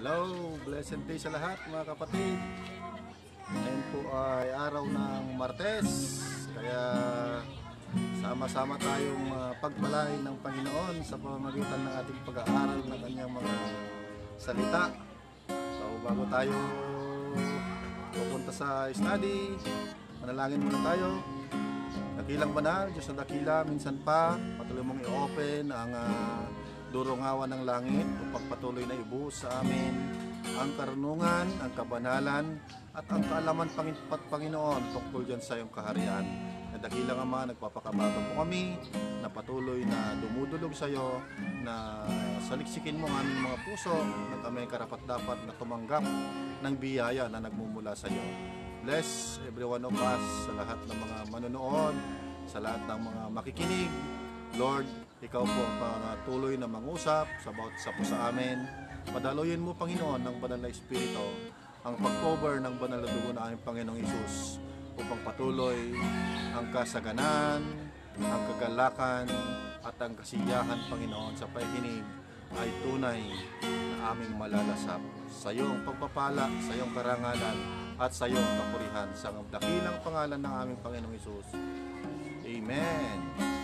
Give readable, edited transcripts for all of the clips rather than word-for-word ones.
Hello, blessed day sa lahat mga kapatid. Ngayon po ay araw ng Martes, kaya sama-sama tayong pagpalain ng Panginoon sa pamamagitan ng ating pag-aaral ng kanyang mga salita. So bago tayo pupunta sa study, manalangin muna tayo. Dakilang banal, Diyos na dakila, minsan pa patuloy mong i-open ang durungawan ng langit upang patuloy na ibuhos sa amin ang karunungan, ang kabanalan at ang kaalaman Panginoon tungkol dyan sa iyong kaharian. Na dakilang Ama, nagpapakababa po kami na patuloy na dumudulog sa iyo, na saliksikin mo ang aming mga puso na kami karapat-dapat na tumanggap ng biyaya na nagmumula sa iyo. Bless every one of us, sa lahat ng mga manonood, sa lahat ng mga makikinig. Lord, ikaw po ang patuloy na mangusap sa bawat isa po sa amin. Padaluyin mo, Panginoon, ng banal na Espiritu ang pag-cover ng banal na dugo na aming Panginoong Isus upang patuloy ang kasaganan, ang kagalakan at ang kasiyahan, Panginoon, sa pakikinig ay tunay na aming malalasap. Sa iyong pagpapala, sa iyong karangalan at sa iyong kapurihan, sa dakilang pangalan ng aming Panginoong Isus. Amen.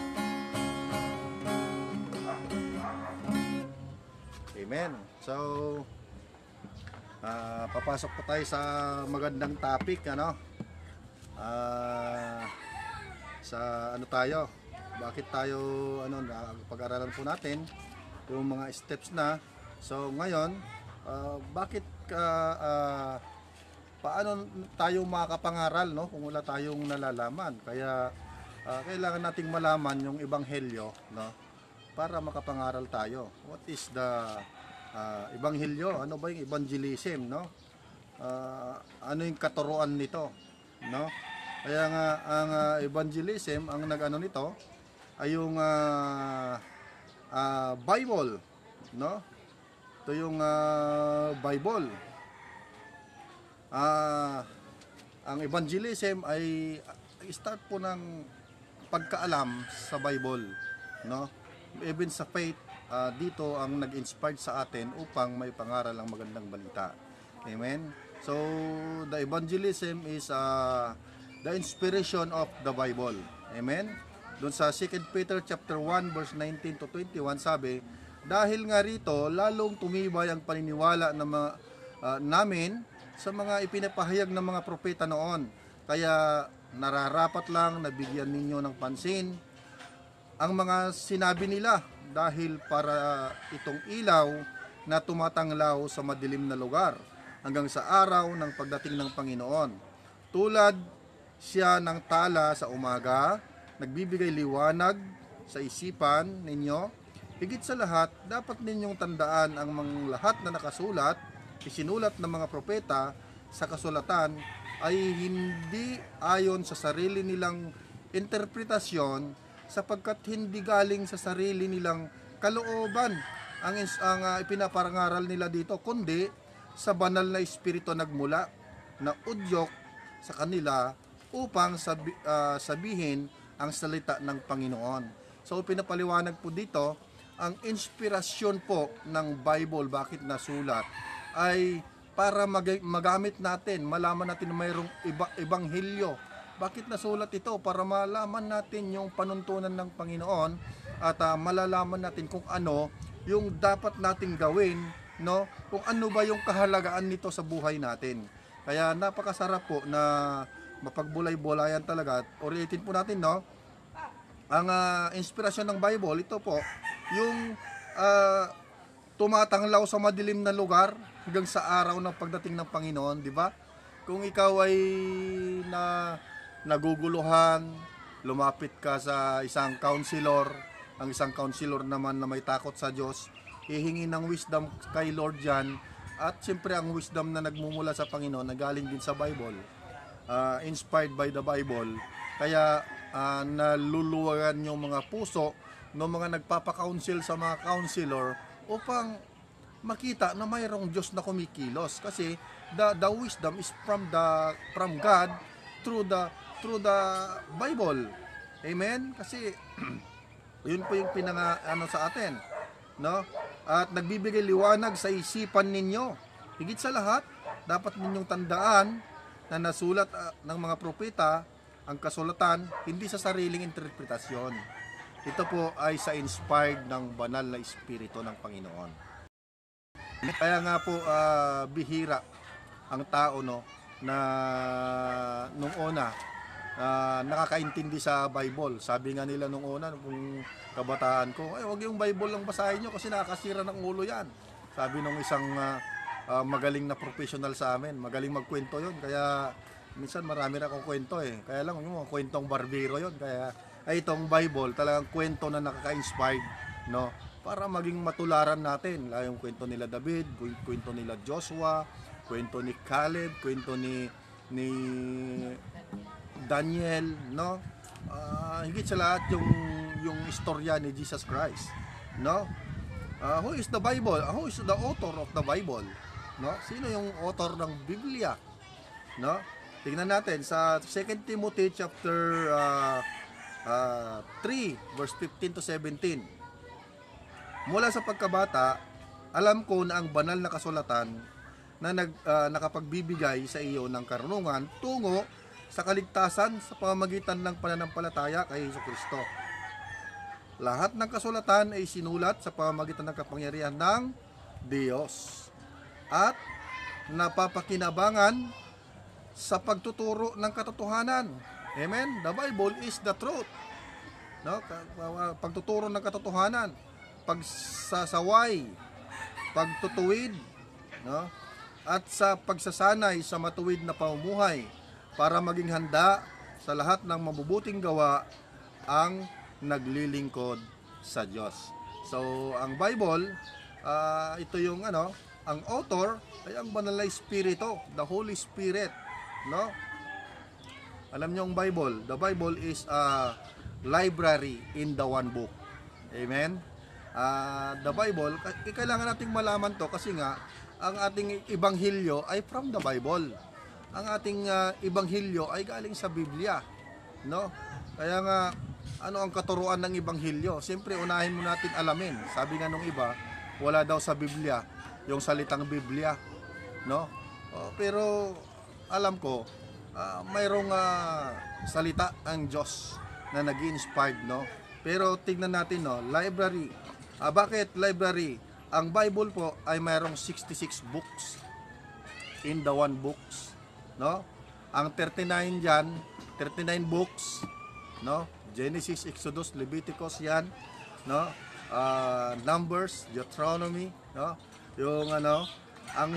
Amen. So, papasok po tayo sa magandang topic, ano? Sa ano tayo? Bakit tayo pag-aralan po natin yung mga steps na. So, ngayon, bakit paano tayo makakapangaral, no? Kung wala tayong nalalaman. Kaya kailangan nating malaman yung ebanghelyo, no? Para makapangaral tayo. What is the ebanghelyo? Ano ba yung evangelism, no? Ano yung katuruan nito, no? Kaya nga ang evangelism, ang nag-ano nito ay yung Bible, no? Ito yung Bible. Ang evangelism ay start po ng pagkaalam sa Bible, no? Even sa faith, dito ang nag-inspired sa atin upang may pangaral ang magandang balita. Amen. So the evangelism is the inspiration of the Bible. Amen. Doon sa 2 Peter chapter 1 verse 19 to 21 sabi, dahil nga rito lalong tumibay ang paniniwala ng namin sa mga ipinapahayag ng mga propeta noon. Kaya nararapat lang na bigyan ninyo ng pansin ang mga sinabi nila, dahil para itong ilaw na tumatanglaw sa madilim na lugar hanggang sa araw ng pagdating ng Panginoon. Tulad siya ng tala sa umaga, nagbibigay liwanag sa isipan ninyo. Higit sa lahat, dapat ninyong tandaan ang mga lahat na nakasulat, isinulat ng mga propeta sa kasulatan ay hindi ayon sa sarili nilang interpretasyon, sapagkat hindi galing sa sarili nilang kalooban ang ipinaparangaral nila dito, kundi sa banal na Espiritu nagmula na udyok sa kanila upang sabihin ang salita ng Panginoon. So pinapaliwanag po dito, ang inspirasyon po ng Bible, bakit nasulat, ay para magamit natin, malaman natin na mayroong ebanghelyo. Bakit nasulat ito? Para malaman natin yung panuntunan ng Panginoon at malalaman natin kung ano yung dapat nating gawin, no? Kung ano ba yung kahalagaan nito sa buhay natin. Kaya napakasarap po na mapagbulay-bulayan talaga. Ulitin po natin, no? Ang inspirasyon ng Bible, ito po, yung tumatanglaw sa madilim na lugar hanggang sa araw ng pagdating ng Panginoon, di ba? Kung ikaw ay naguguluhan, lumapit ka sa isang counselor, ang isang counselor naman na may takot sa Diyos, hihingi ng wisdom kay Lord yan, at siyempre ang wisdom na nagmumula sa Panginoon, nagaling din sa Bible, inspired by the Bible, kaya naluluwagan yung mga puso ng mga nagpapakounsel sa mga counselor upang makita na mayroong Diyos na kumikilos, kasi the wisdom is from God through the Bible. Amen? Kasi yun po yung sa atin, no? At nagbibigay liwanag sa isipan ninyo. higit sa lahat, dapat ninyong tandaan na nasulat ng mga propeta ang kasulatan hindi sa sariling interpretasyon. Ito po ay sa inspired ng banal na Espiritu ng Panginoon. Kaya nga po bihira ang tao na nung una nakakaintindi sa Bible. Sabi nga nila nung una, kung kabataan ko, ay wag yung Bible lang basahin nyo kasi nakakasira ng ulo yan. Sabi nung isang magaling na professional sa amin, magaling magkwento yon. Kaya minsan marami na akong kwento Kaya lang yung mga kwentong barbero yon. Kaya ay itong Bible talagang kwento na nakaka-inspired, no? Para maging matularan natin. Yung kwento nila David, kwento nila Joshua, kwento ni Caleb, kwento ni Daniel, no? Higit sa lahat yung istorya ni Jesus Christ, no? Who is the Bible? Who is the author of the Bible? No? Sino yung author ng Biblia? No? Tingnan natin sa 2 Timothy chapter 3 verse 15 to 17. Mula sa pagkabata, alam ko na ang banal na kasulatan na nakapagbibigay sa iyo ng karunungan tungo sa kaligtasan sa pamamagitan ng pananampalataya kay Jesucristo. Lahat ng kasulatan ay sinulat sa pamamagitan ng kapangyarihan ng Diyos at napapakinabangan sa pagtuturo ng katotohanan. Amen? The Bible is the truth. No? Pagtuturo ng katotohanan, pagsasaway, pagtutuwid, no? At sa pagsasanay sa matuwid na pamumuhay para maging handa sa lahat ng mabubuting gawa ang naglilingkod sa Diyos. So, ang Bible, ito yung ang author ay ang banal na Espiritu, the Holy Spirit, no? Alam niyo ang Bible, the Bible is a library in the one book. Amen? The Bible, kailangan nating malaman to kasi nga ang ating ibanghilyo ay from the Bible. Ang ating ibanghilyo ay galing sa Biblia, no? Kaya nga ano ang katuruan ng ibanghilyo? Siyempre unahin mo natin alamin. Sabi nga nung iba, wala daw sa Biblia yung salitang Biblia, no? Pero alam ko mayroong salita ang Diyos na nag-inspired, no? Pero tignan natin, no, library. Bakit library? Ang Bible po ay mayroong 66 books in the one books, no? Ang 39 diyan, 39 books, no? Genesis, Exodus, Leviticus yan, no? Numbers, Deuteronomy, no? Yung ang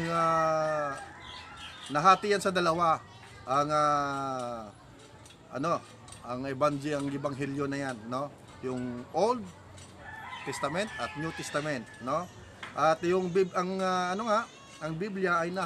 nahati yan sa dalawa. Ang ang ebanghelyo na yan, no? Yung Old Testament at New Testament, no? At yung ang Biblia ay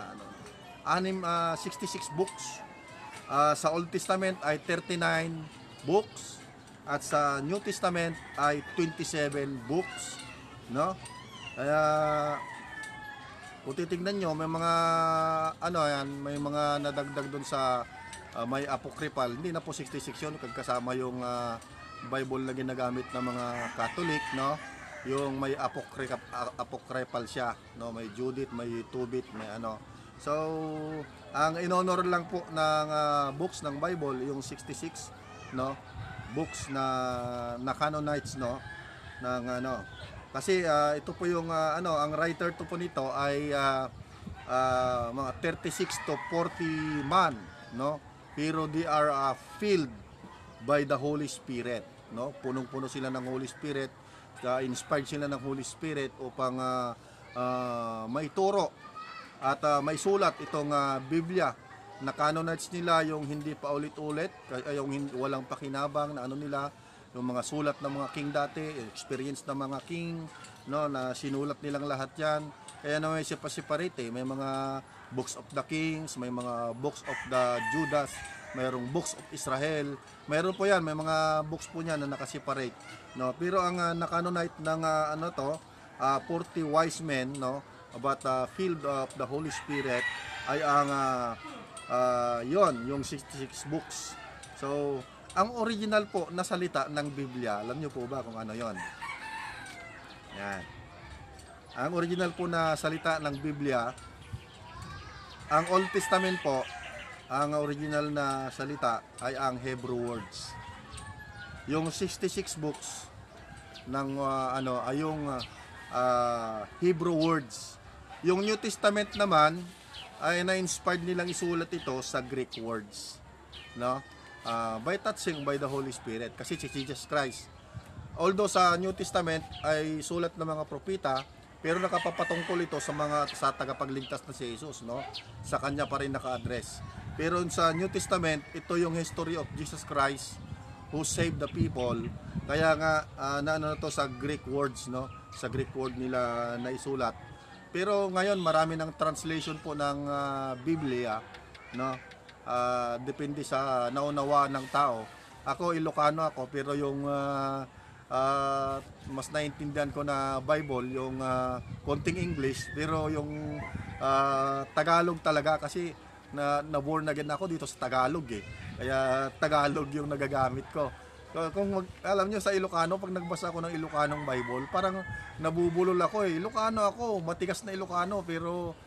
66 books. Sa Old Testament ay 39 books at sa New Testament ay 27 books, no? Kaya kung titingnan nyo, may mga may mga nadagdag doon sa may apocryphal. Hindi na po 66 yun, kasama yung Bible na ginagamit ng mga Catholic, no? Yung may apocryphal siya, no? May Judith, may Tobit, may So, ang in-honor lang po ng books ng Bible, yung 66, no? Books na canonites, no? Ng kasi ito po yung ang writer to po nito ay mga 36 to 40 man, no? Pero they are filled by the Holy Spirit, no? Punong-puno sila ng Holy Spirit, inspired sila ng Holy Spirit upang may turo at may sulat itong Biblia na canonites nila, yung hindi pa ulit-ulit, yung walang pakinabang na nila, yung mga sulat ng mga king dati, experience ng mga king, no, na sinulat nilang lahat yan. Kaya na may separate, may mga books of the kings, may mga books of the Judas, mayroong books of Israel, mayroon po yan, may mga books po niyan na nakaseparate, no. Pero ang nakanonite ng 40 wise men, no, about filled of the Holy Spirit ay ang yung 66 books. So, ang original po na salita ng Biblia, alam niyo po ba kung ano yon? Yan. Ang original po na salita ng Biblia Ang Old Testament po, ang original na salita ay ang Hebrew words. Yung 66 books ng ay yung Hebrew words. Yung New Testament naman ay na-inspired nilang isulat ito sa Greek words, no? By touching by the Holy Spirit, kasi si Jesus Christ, although sa New Testament ay sulat ng mga propeta, pero nakapapatungkol ito sa tagapagligtas na si Jesus, no? Sa kanya pa rin naka-address. Pero sa New Testament, ito yung history of Jesus Christ who saved the people. Kaya nga to sa Greek words, no? Sa Greek word nila na isulat. Pero ngayon marami ng translation po ng Biblia, no? Depende sa naunawa ng tao. Ako Ilocano ako, pero yung mas naintindihan ko na Bible yung konting English, pero yung Tagalog talaga, kasi na-born again ako dito sa Tagalog eh. Kaya Tagalog yung nagagamit ko. Alam nyo sa Ilocano, pag nagbasa ako ng Ilocanong Bible, parang nabubulol ako eh. Ilocano ako, matigas na Ilocano, pero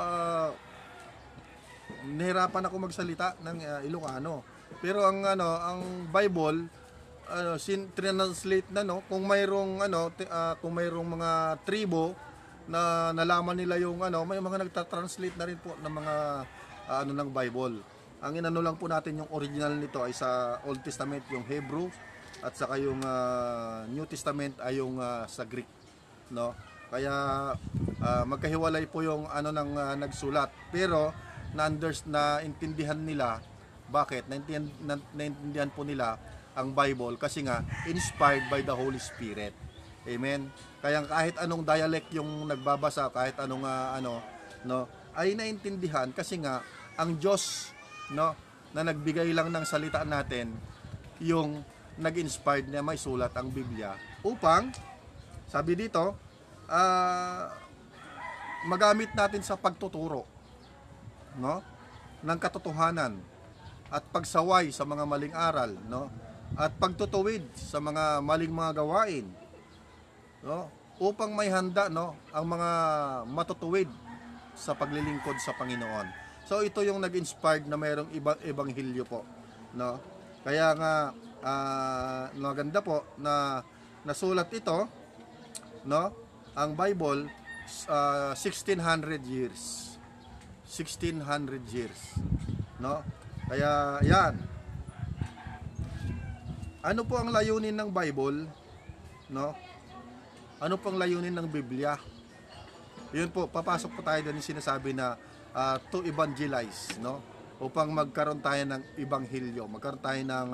nahirapan ako magsalita ng Ilocano. Pero ang Bible, translate na, no, kung mayroong kung mayroong mga tribo na nalaman nila yung may mga nagta-translate na rin po ng mga ng Bible. Ang inano lang po natin yung original nito ay sa Old Testament yung Hebrew, at saka yung New Testament ay yung sa Greek, no? Kaya magkahiwalay po yung ng nagsulat, pero naintindihan nila. Bakit? Naintindihan po nila ang Bible kasi nga inspired by the Holy Spirit. Amen. Kaya kahit anong dialect yung nagbabasa, kahit anong no, ay naintindihan kasi nga ang Diyos, no, na nagbigay lang ng salita natin yung nag-inspired na may sulat ang Biblia upang, sabi dito, magamit natin sa pagtuturo, no, ng katotohanan at pagsaway sa mga maling aral, no, at pagtutuwid sa mga maling mga gawain, no, upang may handa, no, ang mga matutuwid sa paglilingkod sa Panginoon. So ito yung nag-inspired na mayroong ebanghelyo po, no. Kaya nga maganda po na nasulat ito, no, ang Bible 1600 years. 1600 years, no. Kaya yan. Ano po ang layunin ng Bible, no? Ano po ang layunin ng Biblia? Yun po, papasok po tayo doon yung sinasabi na to evangelize, no? Upang magkaroon tayo ng ebanghelyo, magkaroon tayo ng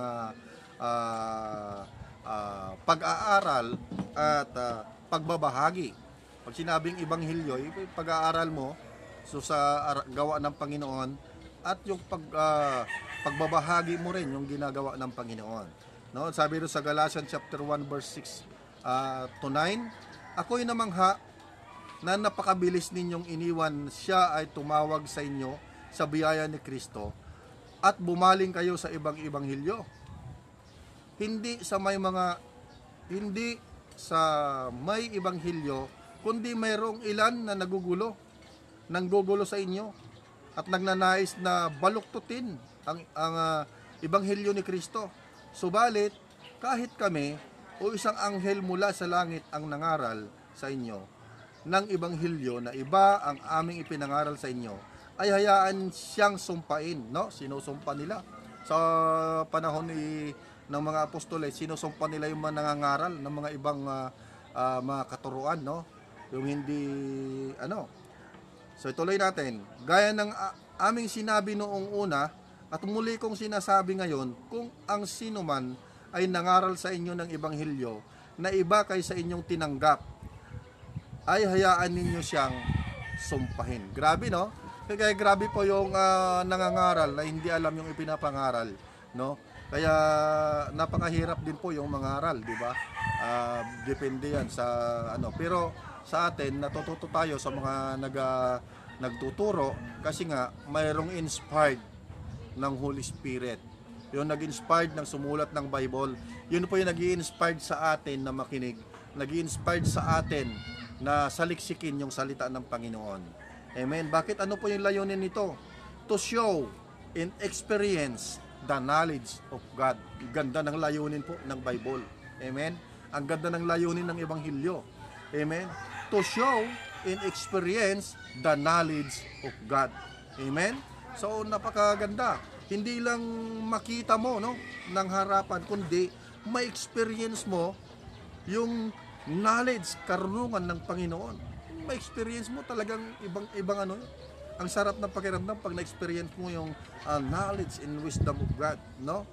pag-aaral at pagbabahagi. Pag sinabing ebanghelyo, pag-aaral mo sa gawa ng Panginoon, at yung pagbabahagi mo rin yung ginagawa ng Panginoon, no? Sabi rin sa Galatians chapter 1 verse 6 to 9, ako'y namangha na napakabilis ninyong iniwan siya ay tumawag sa inyo sa biyaya ni Kristo at bumaling kayo sa ibang ebanghelyo. Hindi sa may ebanghelyo, kundi mayroong ilan na nanggugulo sa inyo at nagnanais na baluktutin ang ebanghelyo ni Kristo. Subalit, kahit kami o isang anghel mula sa langit ang nangaral sa inyo ng ebanghelyo na iba ang aming ipinangaral sa inyo, ay hayaan siyang sumpain, no? Sinusumpa nila sa panahon ng mga apostoles, sinusumpa nila yung mga nangangaral ng mga ibang mga katuruan, no? Yung hindi So ituloy natin, gaya ng aming sinabi noong una at muli kong sinasabi ngayon, kung ang sino man ay nangaral sa inyo ng ebanghelyo na iba kaysa inyong tinanggap, ay hayaan ninyo siyang sumpahin. Grabe, no? Kaya grabe po yung nangangaral na hindi alam yung ipinapangaral, no? Kaya napakahirap din po yung mangaral, di ba? Depende yan sa pero sa atin natututo tayo sa mga nagtuturo kasi nga mayroong inspired ng Holy Spirit. Yung nag-inspired ng sumulat ng Bible, yun po yung nag-i-inspired sa atin na makinig, nag-i-inspired sa atin na saliksikin yung salita ng Panginoon. Amen. Bakit? Ano po yung layunin nito? To show and experience the knowledge of God. Ganda ng layunin po ng Bible. Amen. Ang ganda ng layunin ng Ebanghelyo. Amen. To show and experience the knowledge of God. Amen. So napakaganda. Hindi lang makita mo, no, ng harapan, kundi ma-experience mo yung knowledge, karunungan ng Panginoon. Ma-experience mo talagang ibang ano. Ang sarap ng pakiramdam pag na-experience mo yung knowledge and wisdom of God, no?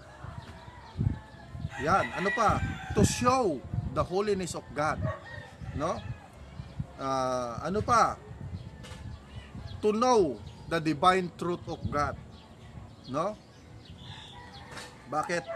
Yan, ano pa? To show the holiness of God, no? Ano pa? To know the divine truth of God, no? Bakit?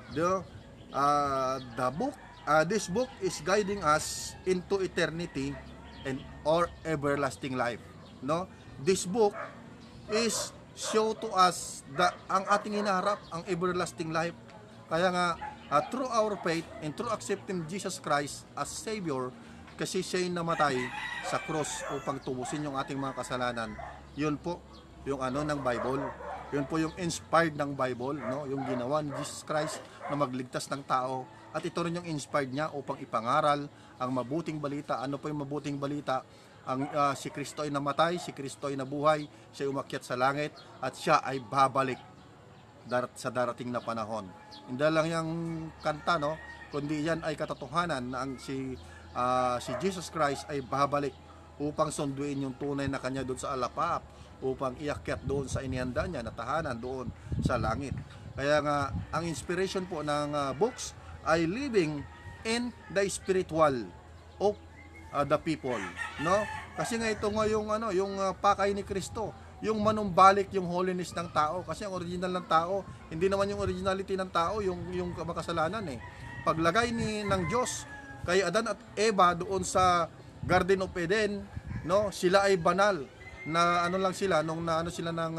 This book is guiding us into eternity and or everlasting life, no? This book is show to us ang ating hinaharap, ang everlasting life. Kaya nga, through our faith and through accepting Jesus Christ as Savior, kasi siya'y namatay sa cross upang tubusin yung ating mga kasalanan. Yun po yung ano ng Bible. Yun po yung inspired ng Bible, no? Yung ginawa ni Jesus Christ na magligtas ng tao. At ito rin yung inspired niya upang ipangaral ang mabuting balita. Ano po yung mabuting balita? Si Kristo ay namatay, si Kristo ay nabuhay, siya ay umakyat sa langit, at siya ay babalik sa darating na panahon. Hindi lang yung kanta, no? Kundi yan ay katotohanan na si Jesus Christ ay babalik upang sunduin yung tunay na kanya doon sa alapap, upang iakyat doon sa inihanda niya na tahanan doon sa langit. Kaya nga, ang inspiration po ng books ay living in the spiritual of the people, no? Kasi nga ito nga yung pakay ni Kristo, yung manumbalik yung holiness ng tao. Kasi ang original ng tao, hindi naman yung originality ng tao yung makasalanan eh. Paglagay ng Diyos kay Adan at Eva doon sa Garden of Eden, no? Sila ay banal na lang sila nung sila ng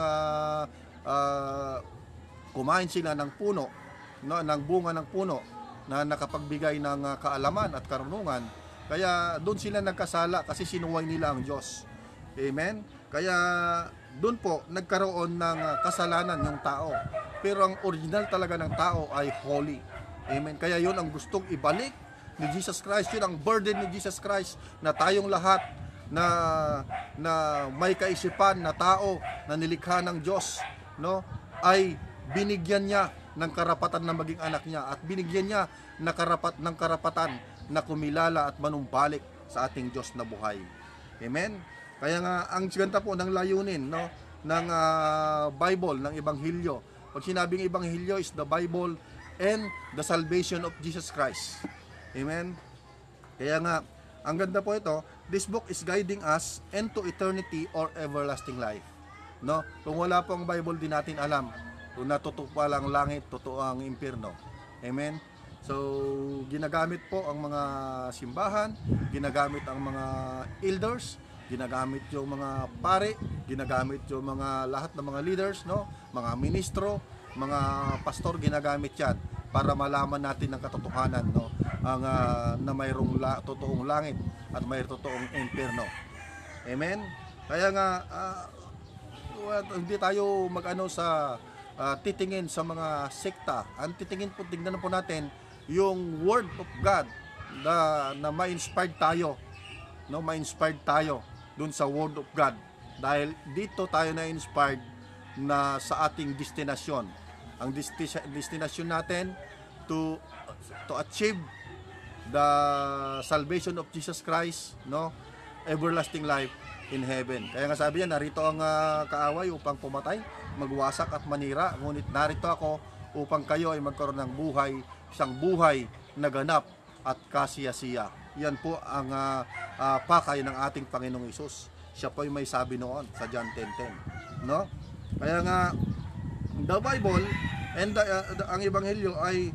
kumain sila ng puno, no, ng bunga ng puno na nakapagbigay ng kaalaman at karunungan. Kaya doon sila nagkasala kasi sinuway nila ang Diyos. Amen? Kaya doon po nagkaroon ng kasalanan yung tao. Pero ang original talaga ng tao ay holy. Amen? Kaya yun ang gustong ibalik ni Jesus Christ. Yun ang burden ni Jesus Christ na tayong lahat na may kaisipan na tao na nilikha ng Diyos, no, ay binigyan niya ng karapatan na maging anak niya at binigyan niya ng karapatan na kumilala at manumbalik sa ating Diyos na buhay. Amen? Kaya nga, ang ganda po ng layunin, no, ng Bible, ng Ebanghelyo. Pag sinabing Ebanghelyo is the Bible and the salvation of Jesus Christ. Amen? Kaya nga, ang ganda po ito, this book is guiding us into eternity or everlasting life. No? Kung wala po ang Bible, di natin alam kung natutupo lang langit, totoo ang impyerno. Amen? So, ginagamit po ang mga simbahan, ginagamit ang mga elders, ginagamit yung mga pare, ginagamit yung mga lahat ng mga leaders, no? Mga ministro, mga pastor, ginagamit yan para malaman natin ang katotohanan, no? Ang na mayroong totoong langit at mayroong totoong impyerno. Amen? Kaya nga hindi tayo sa titingin sa mga sekta. Ang tignan po natin yung Word of God na ma-inspired tayo, no, ma-inspired tayo dun sa Word of God, dahil dito tayo na-inspired na sa ating destinasyon. Ang destinasyon natin to achieve the salvation of Jesus Christ, no, everlasting life in heaven. Kaya nga sabi niya, narito ang kaaway upang pumatay, magwasak at manira, ngunit narito ako upang kayo ay magkaroon ng buhay, isang buhay na ganap at kasiyasiya. Yan po ang pakay ng ating Panginoong Hesus. Siya po ay may sabi noon sa John 10:10, no? Kaya nga the Bible and ang Ebanghelyo ay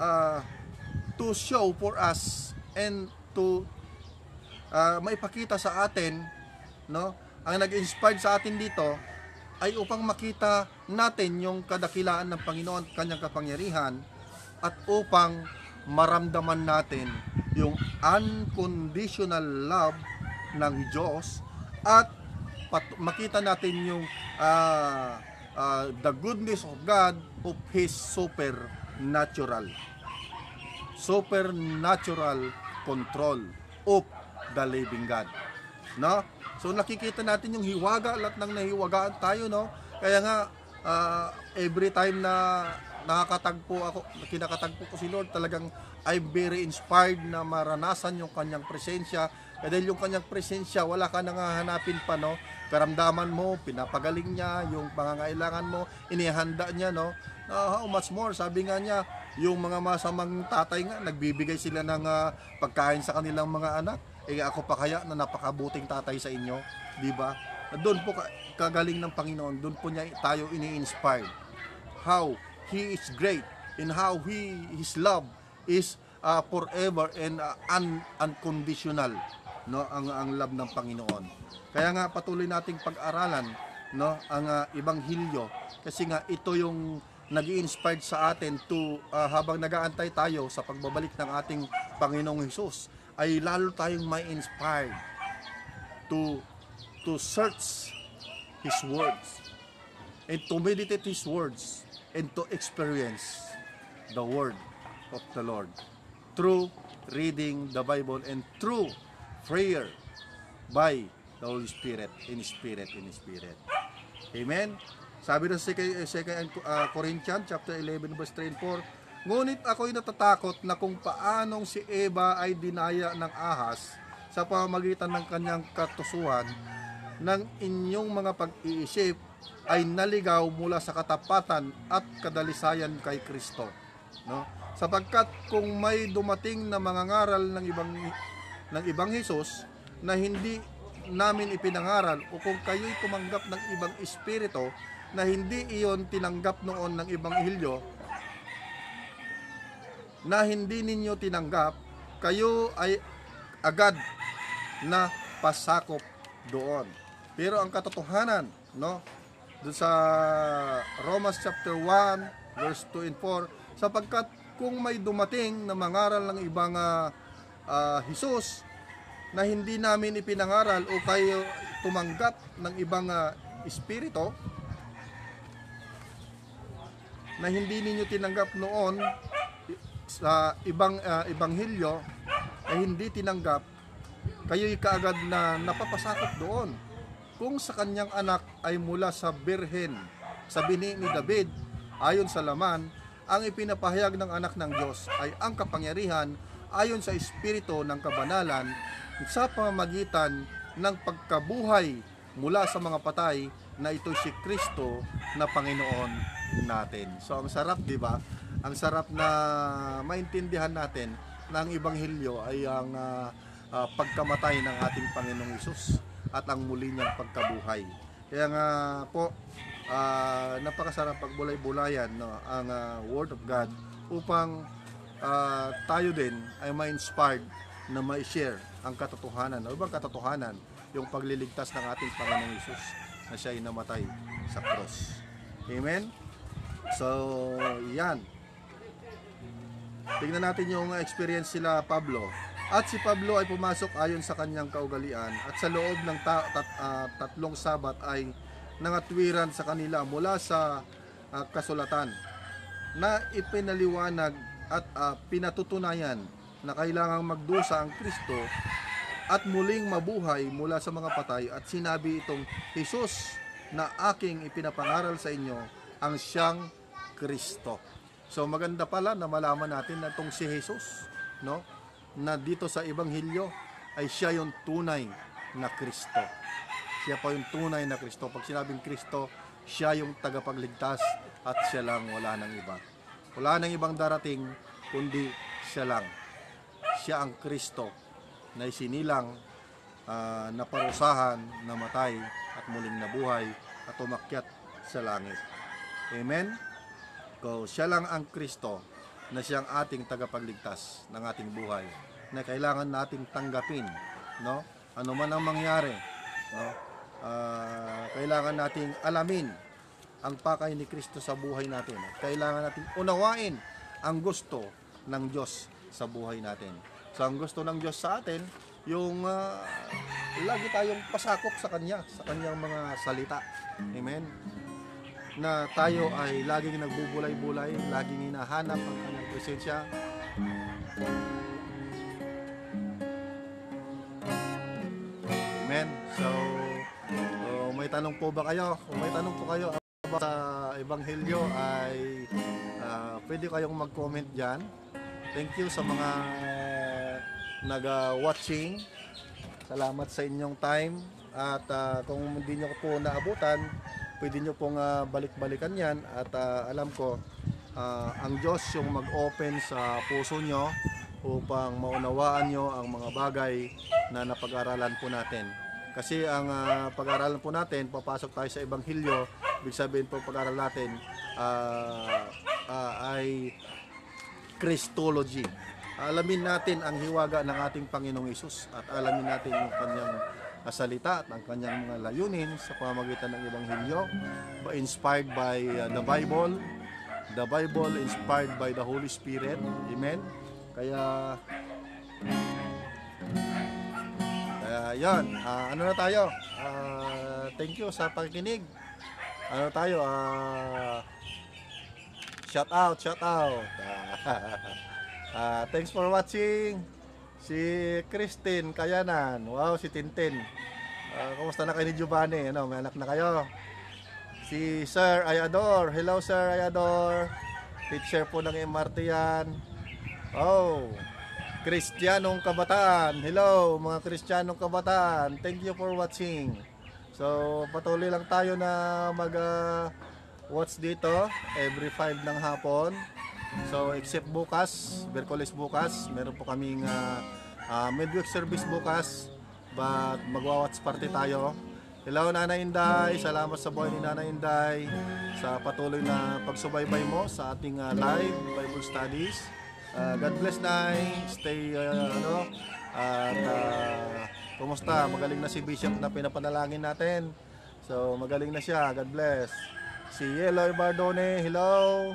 to show for us and to maipakita sa atin, no? Ang nag-inspired sa atin dito ay upang makita natin yung kadakilaan ng Panginoon, kanyang kapangyarihan, at upang maramdaman natin yung unconditional love ng Diyos, at makita natin yung the goodness of God of His supernatural control of the living God, no? So nakikita natin yung hiwaga, lahat ng nahiwagaan tayo, no? Kaya nga every time na kinakatagpo ko si Lord, talagang I'm very inspired na maranasan yung kanyang presensya. Dahil yung kanyang presensya, wala ka nang hahanapin pa, no? Karamdaman mo, pinapagaling niya, yung pangangailangan mo, inihanda niya, no? How much more, sabi nga niya, yung mga masamang tatay nga, nagbibigay sila ng pagkain sa kanilang mga anak. Ako pa kaya na napakabuting tatay sa inyo, di ba? Doon po kagaling ng Panginoon, doon po niya tayo ini-inspire. How He is great and how His love is forever and unconditional, no? Ang love ng Panginoon. Kaya nga patuloy nating pag-aralan, no, ang ebanghelyo, kasi nga ito yung nag-i-inspired sa atin to habang nag-aantay tayo sa pagbabalik ng ating Panginoong Hesus, ay lalo tayong may inspired to search His words and to meditate His words and to experience the word of the Lord through reading the Bible and through prayer by the Holy Spirit, in Spirit. Amen. Sabi ng 2 Corinthians chapter 11 verse 3 and 4, ngunit ako'y natatakot na kung paanong si Eva ay dinaya ng ahas sa pamamagitan ng kanyang katusuhan, ng inyong mga pag-iisip ay naligaw mula sa katapatan at kadalisayan kay Kristo, no? Sapagkat kung may dumating na mangangaral ng ibang Hesus na hindi namin ipinangaral, o kung kayo'y tumanggap ng ibang espiritu na hindi iyon tinanggap noon ng ebanghelyo na hindi ninyo tinanggap, kayo ay agad na pasakop doon. Pero ang katotohanan, no, doon sa Romans chapter 1 verse 2 and 4, sapagkat kung may dumating na mangaral ng ibang Hesus na hindi namin ipinangaral, o kayo tumanggap ng ibang espiritu na hindi ninyo tinanggap noon sa ibang ebanghelyo, ay hindi tinanggap, kayo'y kaagad na napapasakop doon. Kung sa kanyang anak ay mula sa birhen, sa bini ni David, ayon sa laman, ang ipinapahayag ng anak ng Diyos ay ang kapangyarihan ayon sa espiritu ng kabanalan sa pamamagitan ng pagkabuhay mula sa mga patay, na ito si Kristo na Panginoon natin. So ang sarap, di ba? Ang sarap na maintindihan natin na ang ebanghelyo ay ang pagkamatay ng ating Panginoong Hesus at ang muli niyang pagkabuhay. Kaya nga po, napakasarap pagbulay-bulayan, no, ang Word of God, upang tayo din ay ma-inspired na ma-share ang katotohanan, o ibang katotohanan, yung pagliligtas ng ating Panginoong Hesus na siya ay namatay sa cross. Amen? So, yan. Tingnan natin yung experience sila Pablo. At si Pablo ay pumasok ayon sa kanyang kaugalian, at sa loob ng tatlong sabat ay nangatwiran sa kanila mula sa kasulatan na ipinaliwanag at pinatutunayan na kailangang magdusa ang Kristo at muling mabuhay mula sa mga patay, at sinabi itong Hesus na aking ipinapangaral sa inyo ang siyang Kristo. So maganda pala na malaman natin na itong si Hesus, no, na dito sa ebanghelyo ay siya yung tunay na Kristo. Siya pa yung tunay na Kristo. Pag sinabing Kristo, siya yung tagapagligtas at siya lang, wala nang iba. Wala nang ibang darating kundi siya lang. Siya ang Kristo na isinilang, naparusahan, namatay at muling nabuhay at umakyat sa langit. Amen? So, siya lang ang Kristo na siyang ating tagapagligtas ng ating buhay, na kailangan nating tanggapin, no? Ano man ang mangyari, no? Kailangan nating alamin ang pakay ni Kristo sa buhay natin. Kailangan nating unawain ang gusto ng Diyos sa buhay natin. So ang gusto ng Diyos sa atin yung lagi tayong pasakop sa Kanya, sa Kanyang mga salita. Amen. Na tayo ay laging nagbubulay-bulay, laging hinahanap ang Kanyang presensya. Amen. So, may tanong po ba kayo? Kung may tanong po kayo sa Ebanghelyo ay pwede kayong mag-comment dyan. Thank you sa mga nag-watching. Salamat sa inyong time. At kung hindi nyo po naabutan, pwede nyo pong balik-balikan yan. At alam ko, ang Diyos yung mag-open sa puso nyo upang maunawaan nyo ang mga bagay na napag-aralan po natin. Kasi ang pag-aralan po natin, papasok tayo sa Ebanghelyo, ibig sabihin po pag-aralan natin ay Christology. Alamin natin ang hiwaga ng ating Panginoong Hesus at alamin natin yung Kanyang salita at ang Kanyang mga layunin sa pamamagitan ng Ebanghelyo, inspired by the Bible inspired by the Holy Spirit. Amen. Kaya yan, ano na tayo? Thank you sa pakikinig. Ano tayo? Shout out. Thanks for watching. Si Christine Kayanan. Wow, si Tintin. Kumusta na kayo ni Giovanni? Ano, may anak na kayo? Si Sir Ayador. Hello Sir Ayador. Teacher po ng MRT yan. Oh, Kristiyanong Kabataan. Hello mga Kristiyanong Kabataan. Thank you for watching. So patuloy lang tayo na mag-watch dito every 5 ng hapon. So except bukas, Berkulis bukas, meron po kaming midweek service bukas. But magwa-watch party tayo. Hello Nanay Inday. Salamat sa buhay ni Nanay Inday sa patuloy na pagsubaybay mo sa ating live Bible studies. God bless Nay. Stay kumusta? Magaling na si Bishop na pinapanalangin natin. So magaling na siya. God bless. Si Eloy Bardone. Hello.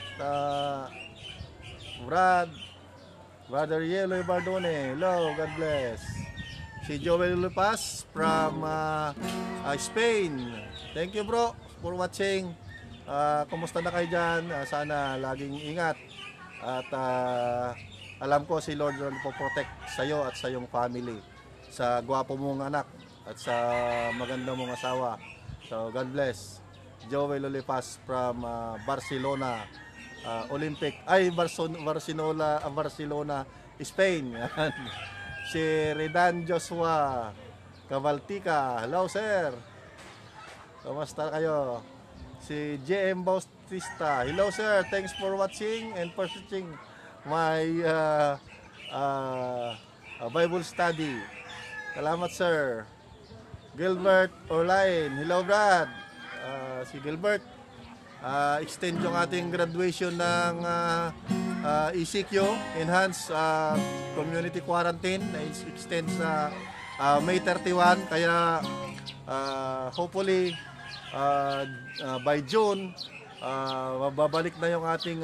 Brother Eloy Bardone. Hello. God bless. Si Joel Lupas from Spain. Thank you bro for watching. Kumusta na kayo dyan? Sana laging ingat. At alam ko si Lord po protect sa iyo at sa iyong family, sa gwapo mong anak at sa maganda mong asawa. So God bless. Joel Olipas from Barcelona Barcelona, Spain. Si Redan Joshua Cavaltica. Hello sir. Kumusta kayo? Si JM Bautista. Hello sir, thanks for watching and for watching my Bible study. Salamat sir. Gilbert Orlain. Hello Brad. Si Gilbert, extend yung ating graduation ng ECQ, Enhanced Community Quarantine, na extend sa May 31. Kaya hopefully by June babalik na yung ating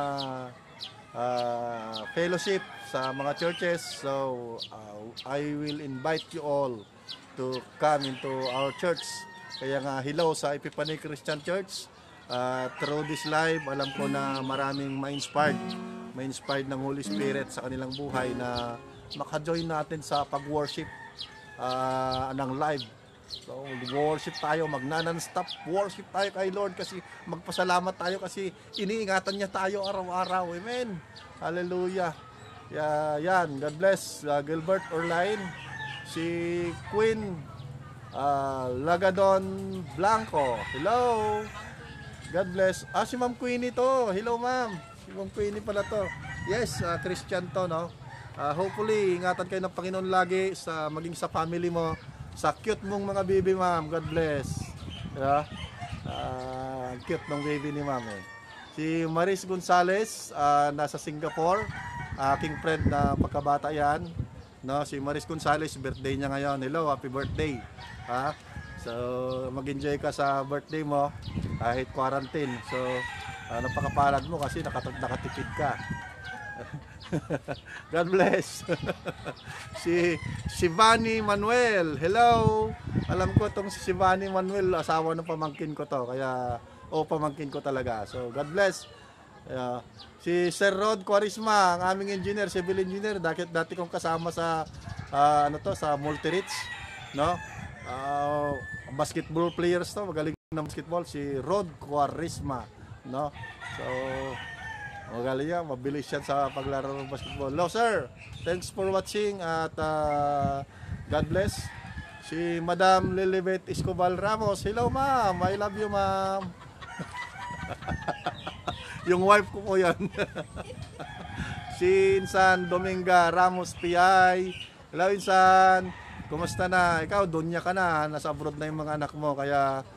fellowship sa mga churches. So I will invite you all to come into our church. Kaya nga hello sa Epiphany Christian Church. Through this live, alam ko na maraming ma-inspired ng Holy Spirit sa kanilang buhay na maka-join natin sa pag-worship ng live. So, worship tayo, magna-non-stop worship tayo kay Lord kasi magpasalamat tayo kasi iniingatan niya tayo araw-araw. Amen. Hallelujah. Yan. God bless. Gilbert Orlain. Si Queen Lagadon Blanco. Hello. God bless. Si Ma'am Queenie to. Hello ma'am. Si Ma'am Queenie pala to. Yes, Christian to, no? Hopefully, ingatan kayo ng Panginoon lagi sa maging sa family mo. Sa cute mong mga baby, ma'am. God bless. Yeah? Cute ng baby ni ma'am. Si Maris Gonzales, nasa Singapore. Aking friend na pagkabata yan. No, si Maris Gonzales, birthday niya ngayon. Hello, happy birthday. So, mag-enjoy ka sa birthday mo kahit quarantine. So, napakapalad mo kasi nakatipid ka. God bless. Si Vani Manuel. Hello. Alam ko tong si Vani Manuel, asawa ng pamangkin ko to. Kaya pamangkin ko talaga. So God bless. Si Sir Rod Quarisma, ang aming engineer, civil engineer, dati kong kasama sa sa Multirich, no? Basketball players to, magaling ng basketball si Rod Quarisma, no? So magaling yan, mabilis yan sa paglaro ng basketball. Hello sir, thanks for watching at God bless. Si Madam Lilibet Escobar Ramos, hello ma'am, I love you ma'am. Yung wife ko po yan. Si Insan Dominga Ramos PI, hello Insan, kumusta na? Ikaw, dunya ka na, nasa abroad na yung mga anak mo, kaya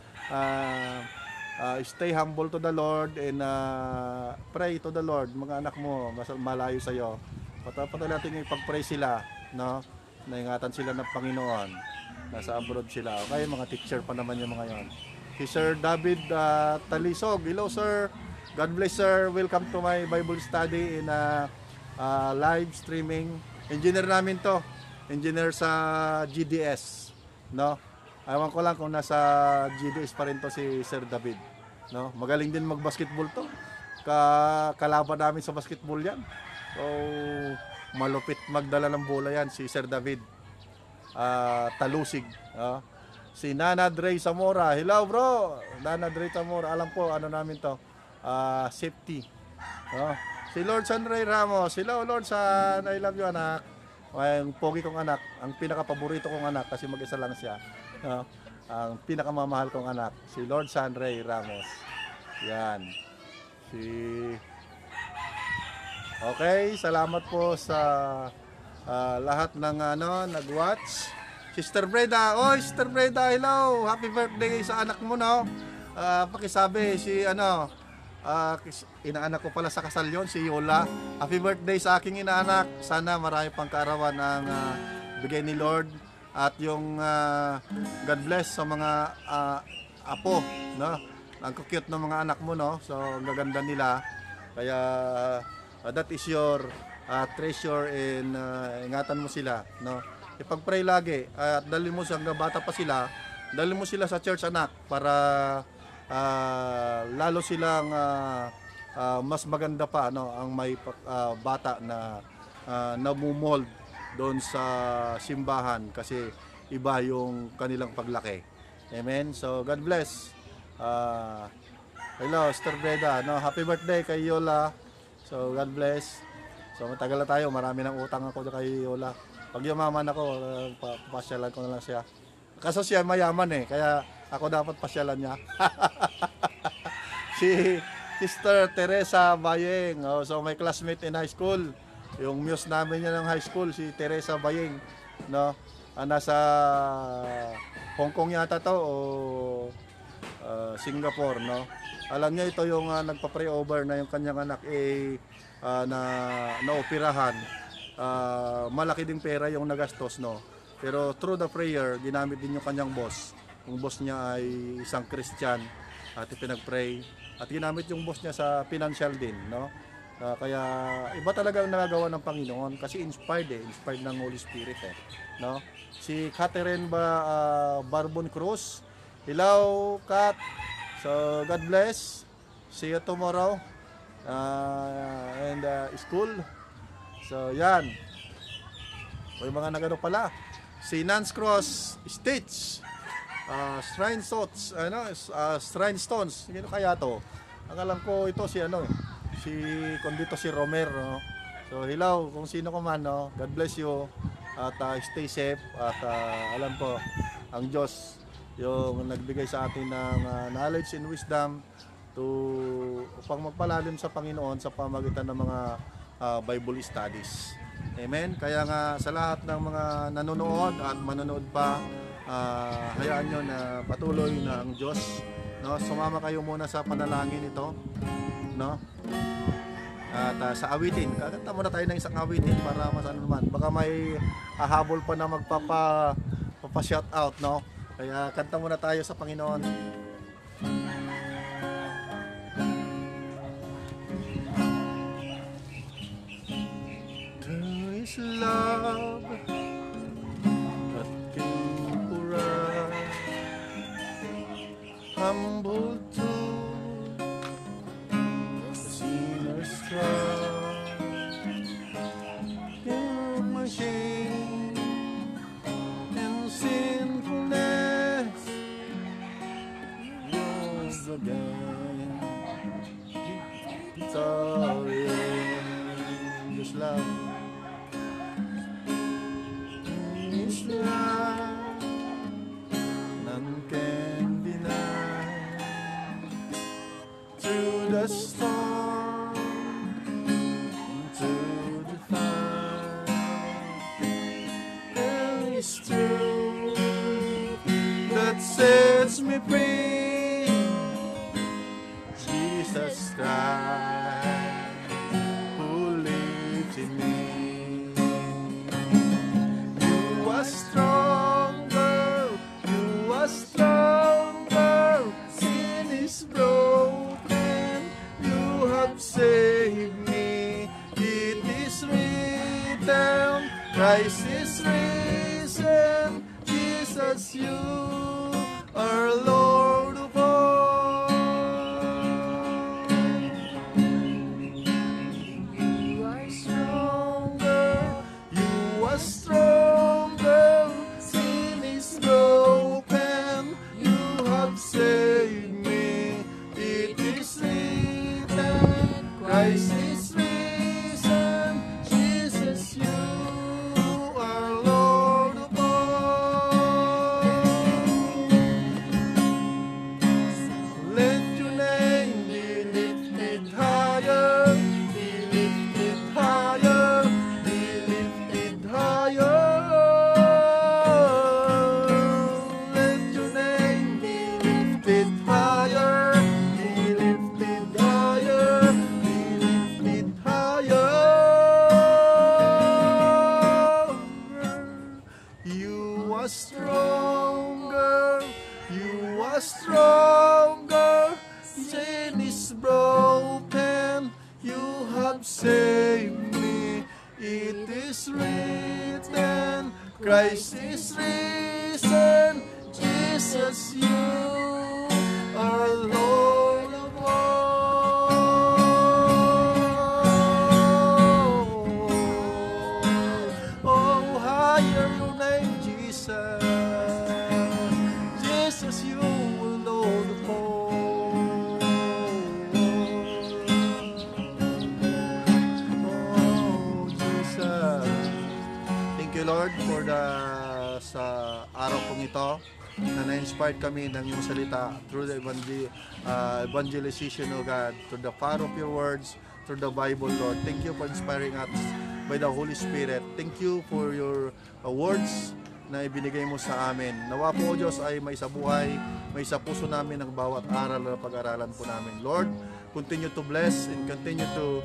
stay humble to the Lord and pray to the Lord. Mga anak mo, malayo sa'yo. Patuloy natin yung ipag-pray sila, no? Naingatan sila ng Panginoon. Nasa abroad sila. Okay, mga teacher pa naman yung mga yon. Si Sir David Talisog, hello sir. God bless sir. Welcome to my Bible study in live streaming. Engineer namin to. Engineer sa GDS, no? Ewan ko lang kung nasa GDS pa rin to si Sir David, no? Magaling din mag-basketball to. Kalaban namin sa basketball yan. So, malupit magdala ng bola yan si Sir David. Talusig, si Nana Dre Zamora, hello bro. Nana Dre Zamora, alam ko ano namin to, safety, si Lord San Ray Ramos, hello Lord San, I love you anak. Ang pogi kong anak, ang pinaka-paborito kong anak kasi mag-isa lang siya, ang pinakamamahal kong anak, si Lord San Ray Ramos. Yan. Okay, salamat po sa lahat ng nag-watch. Sister Breda, Sister Breda, hello. Happy birthday sa anak mo, no? Pakisabi si inaanak ko pala sa kasal yon, si Yola. Happy birthday sa aking inaanak. Sana marami pang kaarawan ang bigay ni Lord at yung God bless sa mga apo, no? Ang cute ng mga anak mo, no? So, ang gaganda nila. Kaya that is your treasure and ingatan mo sila, no? Ipag-pray lagi at dalhin mo hanggang bata pa sila, dalhin mo sila sa church anak para lalo silang mas maganda pa, no, ang may bata na namumold doon sa simbahan kasi iba yung kanilang paglaki. Amen. So God bless. Hello Sister Breda, no, happy birthday kay Yola. So God bless. So matagal na tayo, marami ng utang ako kay Yola. Pag yumaman ako, pasyalan ko na lang siya. Kaso siya mayaman kaya ako dapat pasyalan niya. Si Sister Teresa Bayeng, so my classmate in high school. Yung muse namin niya ng high school, si Teresa Bayeng, no? Nasa Hong Kong yata to o Singapore, no? Alam niya ito yung nagpa-pray over na yung kanyang anak na naoperahan. Malaki ding pera yung nagastos, no? Pero through the prayer, ginamit din yung kanyang boss. Yung boss niya ay isang Christian at ipinag-pray. At ginamit yung boss niya sa financial din, no? Kaya iba talaga ang nagagawa ng Panginoon kasi inspired ng Holy Spirit, no? Si Catherine Barbon Cruz, hello Kat. So God bless. See you tomorrow and school. So yan. May mga nagano pala. Si Nance Cross Stitch, Shrine Stones, Shrine Stones. Ano kaya to? Ang alam ko ito si si Romero, no? So hello kung sino ka man, no? God bless you at stay safe at alam ko ang Diyos yung nagbigay sa atin ng knowledge and wisdom upang magpalalim sa Panginoon sa pamagitan ng mga Bible studies. Amen. Kaya nga sa lahat ng mga nanonood at manonood pa, hayaan nyo na patuloy na ang Diyos, no? Sumama kayo muna sa panalangin ito, no? At sa awitin, kakanta muna tayo ng isang awitin para mas ano naman. Baka may hahabol pa na magpapa-shout out, no? Kaya kanta muna tayo sa Panginoon. love at temporal, humble to the sinner's trust. In my shame and sinfulness rose again. Sorry, just love. His love, none can deny. Through the storm, through the fire, there is truth that sets me free. Jesus Christ, who lives in me. You are stronger, you are stronger. Sin is broken, you have saved me. It is written, Christ is risen. Jesus, you are Lord of all. You are stronger, you are stronger. Sin is broken, you have saved me. It is written, Christ is risen. Jesus, you are Lord of all. Let your name be lifted higher, be lifted higher, be lifted higher. Let your name be lifted higher, be lifted higher, be lifted higher. You are stronger, you are stronger. Sin is broken, you have saved me. It is written, Christ is risen. Jesus, you are Lord of all. Oh, higher your name, Jesus. Jesus, you are Lord of all. Oh, Jesus. Thank you, Lord, for sa araw pong ito na na-inspired kami ng iyong salita through the evangelization, O God, through the power of your words, through the Bible, Lord. Thank you for inspiring us by the Holy Spirit. Thank you for your words na ibinigay mo sa amin. Nawa po, O Diyos, ay may sa buhay, may sa puso namin ang bawat aral na pag-aralan po namin. Lord, continue to bless and continue to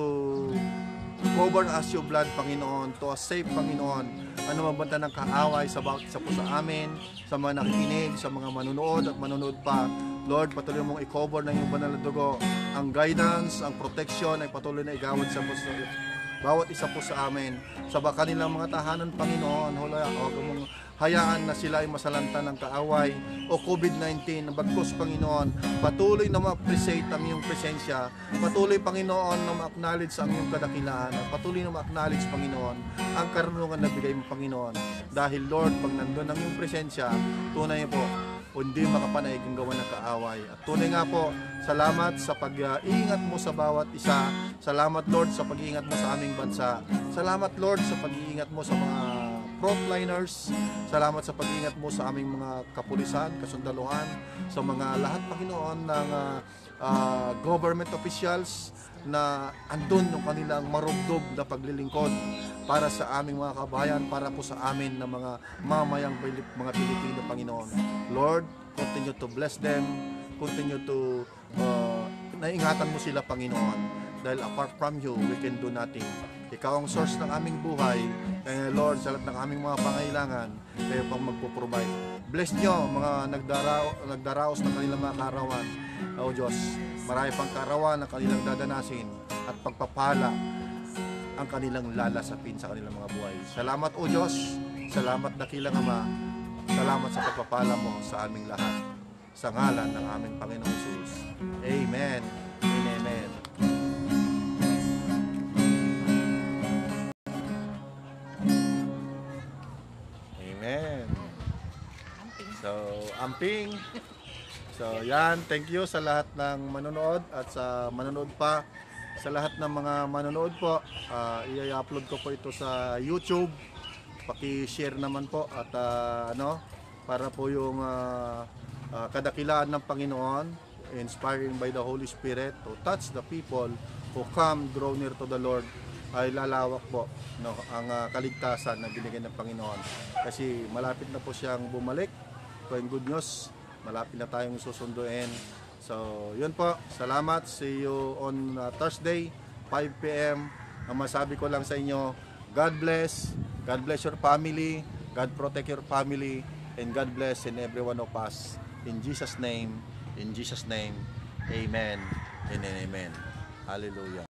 cover us your blood, Panginoon, to a safe, Panginoon. Ano mabanta ng kaaway sa bawat isa po sa amin, sa mga nakikinig, sa mga manunood at manunood pa. Lord, patuloy mong i-cover ng iyong banal na dugo. Ang guidance, ang protection ay patuloy na igawad sa bawat isa po sa amin. Sa kanilang mga tahanan, Panginoon, huwag mong hayaan na sila ay masalanta ng kaaway o COVID-19. Bagkus, Panginoon, patuloy na ma-appreciate ang iyong presensya. Patuloy, Panginoon, na ma-acknowledge ang iyong kadakilaan. Patuloy na ma-acknowledge, Panginoon, ang karunungan na bigay mo, Panginoon. Dahil, Lord, pag nandun ang iyong presensya, tunay po, hindi makapanaig ang gawa ng kaaway. At tunay nga po, salamat sa pag-iingat mo sa bawat isa. Salamat, Lord, sa pag-iingat mo sa aming bansa. Salamat, Lord, sa pag-iingat mo sa mga frontliners. Salamat sa pag-iingat mo sa aming mga kapulisan, kasundaluhan, sa mga lahat, Panginoon, ng government officials na andun yung kanilang marugdog na paglilingkod para sa aming mga kabayan, para po sa amin na mga mamayang mga Pilipino, Panginoon. Lord, continue to bless them, continue to naingatan mo sila, Panginoon. Dahil apart from you, we can do nothing. Ikaw ang source ng aming buhay. Kaya Lord, sa lahat ng aming mga pangailangan, kayo pang magpo-provide. Bless nyo mga nagdaraos ng kanilang mga kaarawan. O Diyos, marami pang kaarawan na kanilang dadanasin at pagpapala ang kanilang lalasapin sa kanilang mga buhay. Salamat o Diyos, salamat dakilang Ama, salamat sa pagpapala mo sa aming lahat. Sa ngalan ng aming Panginoong Jesus. Amen and amen. Amen. So, amping. So, yan. Thank you sa lahat ng manonood at sa manonood pa. Sa lahat ng mga manonood po, i-upload ko po ito sa YouTube. Paki-share naman po at para po yung kadakilaan ng Panginoon, inspiring by the Holy Spirit to touch the people who come draw near to the Lord, ay lalawak po ang kaligtasan na binigay ng Panginoon. Kasi malapit na po siyang bumalik. So, in good news, malapit na tayong susunduin. So, yun po. Salamat. See you on Thursday, 5 p.m. Ang masabi ko lang sa inyo, God bless. God bless your family. God protect your family. And God bless in every one of us. In Jesus' name, amen and amen. Hallelujah.